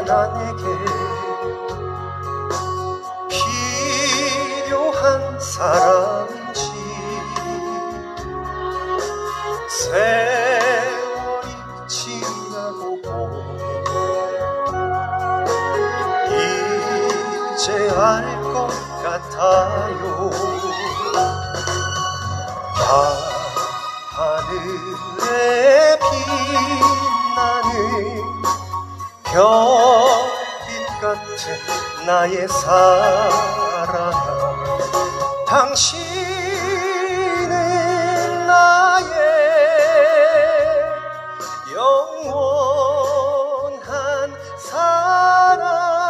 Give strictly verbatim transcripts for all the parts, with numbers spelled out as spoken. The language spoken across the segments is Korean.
나 내게 필요한 사람인지. 세월이 지나고 보니 이제 알 것 같아요. 하늘에 빛나는 별빛 같은 나의 사랑아, 당신은 나의 영원한 사랑.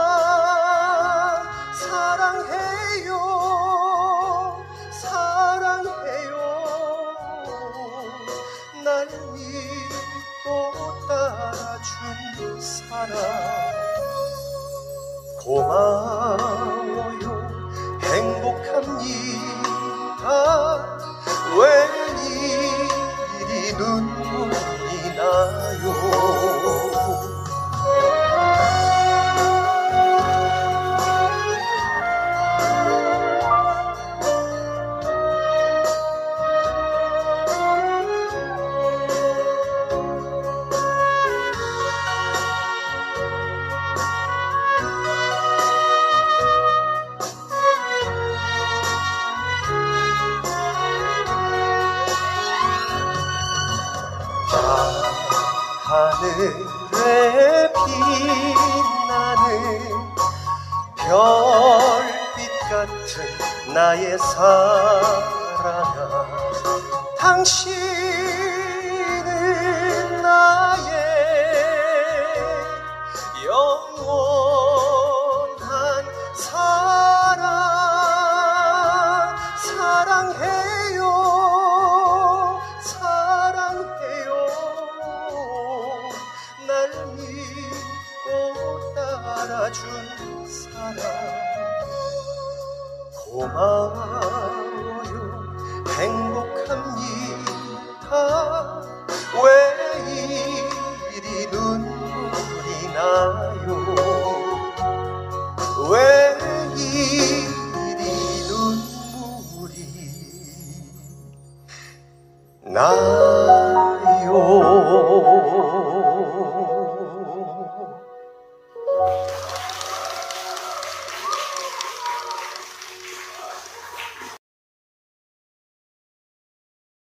사랑해요, 사랑해요. 날 믿고 따라준 사랑. 고마워요, 행복합니다. 웬일이 눈물이 나요. 하늘에 빛나는 별빛 같은 나의 사랑아, 당신은 나의 영원한 사랑. 사랑해요, 사랑해요. 날 믿고 따라준 사랑. 고마워요, 행복합니다. 왜